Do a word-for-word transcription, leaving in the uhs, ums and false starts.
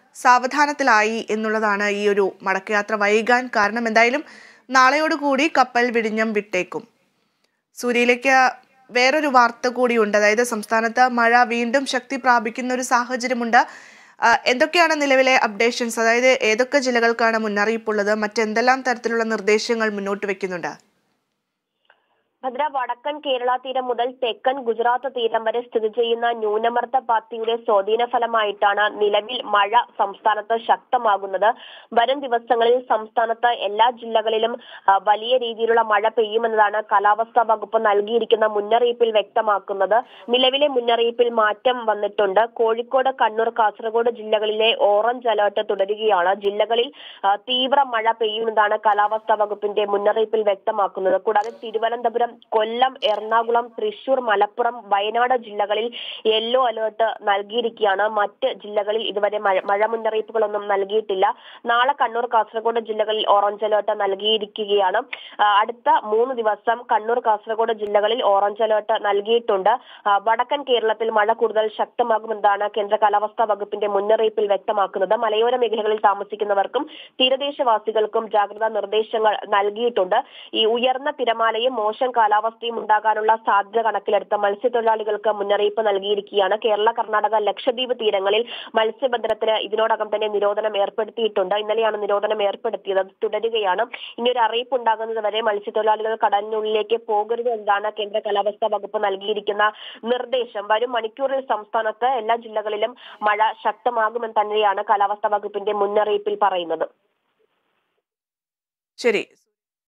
സാവധാനത്തിലായി എന്നുള്ളതാണ് ഈ ഒരു മടക്കയാത്ര വൈകാൻ കാരണം. എന്തായാലും നാളെയോടുകൂടി കപ്പൽ വിഴിഞ്ഞം വിട്ടേക്കും. സൂര്യയിലേക്ക് വേറൊരു വാർത്ത കൂടിയുണ്ട്. അതായത് സംസ്ഥാനത്ത് മഴ വീണ്ടും ശക്തി പ്രാപിക്കുന്ന ഒരു സാഹചര്യമുണ്ട്. എന്തൊക്കെയാണ് നിലവിലെ അപ്ഡേഷൻസ്? അതായത് ഏതൊക്കെ ജില്ലകൾക്കാണ് മുന്നറിയിപ്പുള്ളത്? മറ്റെന്തെല്ലാം തരത്തിലുള്ള നിർദ്ദേശങ്ങൾ മുന്നോട്ട് വെക്കുന്നുണ്ട്? ഭദ്ര, വടക്കൻ കേരള തീരം മുതൽ തെക്കൻ ഗുജറാത്ത് തീരം വരെ സ്ഥിതി ചെയ്യുന്ന ന്യൂനമർദ്ദ പാത്തിയുടെ സ്വാധീന ഫലമായിട്ടാണ് നിലവിൽ മഴ സംസ്ഥാനത്ത് ശക്തമാകുന്നത്. വരും ദിവസങ്ങളിൽ സംസ്ഥാനത്ത് എല്ലാ ജില്ലകളിലും വലിയ രീതിയിലുള്ള മഴ പെയ്യുമെന്നതാണ് കാലാവസ്ഥാ വകുപ്പ് നൽകിയിരിക്കുന്ന മുന്നറിയിപ്പിൽ വ്യക്തമാക്കുന്നത്. നിലവിലെ മുന്നറിയിപ്പിൽ മാറ്റം വന്നിട്ടുണ്ട്. കോഴിക്കോട്, കണ്ണൂർ, കാസർഗോഡ് ജില്ലകളിലെ ഓറഞ്ച് അലർട്ട് തുടരുകയാണ്. ജില്ലകളിൽ തീവ്ര മഴ പെയ്യുമെന്നാണ് കാലാവസ്ഥാ വകുപ്പിന്റെ മുന്നറിയിപ്പിൽ വ്യക്തമാക്കുന്നത്. കൂടാതെ തിരുവനന്തപുരം, കൊല്ലം, എറണാകുളം, തൃശൂർ, മലപ്പുറം, വയനാട് ജില്ലകളിൽ യെല്ലോ അലേർട്ട് നൽകിയിരിക്കുകയാണ്. മറ്റ് ജില്ലകളിൽ ഇതുവരെ മഴ മുന്നറിയിപ്പുകളൊന്നും നൽകിയിട്ടില്ല. നാളെ കണ്ണൂർ, കാസർഗോഡ് ജില്ലകളിൽ ഓറഞ്ച് അലേർട്ട് നൽകിയിരിക്കുകയാണ്. അടുത്ത മൂന്ന് ദിവസം കണ്ണൂർ, കാസർഗോഡ് ജില്ലകളിൽ ഓറഞ്ച് അലേർട്ട് നൽകിയിട്ടുണ്ട്. വടക്കൻ കേരളത്തിൽ മഴ കൂടുതൽ ശക്തമാകുമെന്നാണ് കേന്ദ്ര കാലാവസ്ഥാ വകുപ്പിന്റെ മുന്നറിയിപ്പിൽ വ്യക്തമാക്കുന്നത്. മലയോര മേഖലകളിൽ താമസിക്കുന്നവർക്കും തീരദേശവാസികൾക്കും ജാഗ്രതാ നിർദ്ദേശങ്ങൾ നൽകിയിട്ടുണ്ട്. ഈ ഉയർന്ന തിരമാലയും മോശം കാലാവസ്ഥയും ഉണ്ടാകാനുള്ള സാധ്യത കണക്കിലെടുത്ത മത്സ്യത്തൊഴിലാളികൾക്ക് മുന്നറിയിപ്പ് നൽകിയിരിക്കുകയാണ്. കേരള, കർണാടക, ലക്ഷദ്വീപ് തീരങ്ങളിൽ മത്സ്യബന്ധനത്തിന് ഇതിനോടകം തന്നെ നിരോധനം ഏർപ്പെടുത്തിയിട്ടുണ്ട്. ഇന്നലെയാണ് നിരോധനം ഏർപ്പെടുത്തിയത്. അത് തുടരുകയാണ്. ഇനി ഒരു അറിയിപ്പ് ഉണ്ടാകുന്നത് വരെ മത്സ്യത്തൊഴിലാളികൾ കടലിനുള്ളിലേക്ക് പോകരുത് എന്നാണ് കേന്ദ്ര കാലാവസ്ഥാ വകുപ്പ് നൽകിയിരിക്കുന്ന നിർദ്ദേശം. വരും മണിക്കൂറിൽ സംസ്ഥാനത്ത് എല്ലാ ജില്ലകളിലും മഴ ശക്തമാകുമെന്ന് തന്നെയാണ് കാലാവസ്ഥാ വകുപ്പിന്റെ മുന്നറിയിപ്പിൽ പറയുന്നത്. ശരി.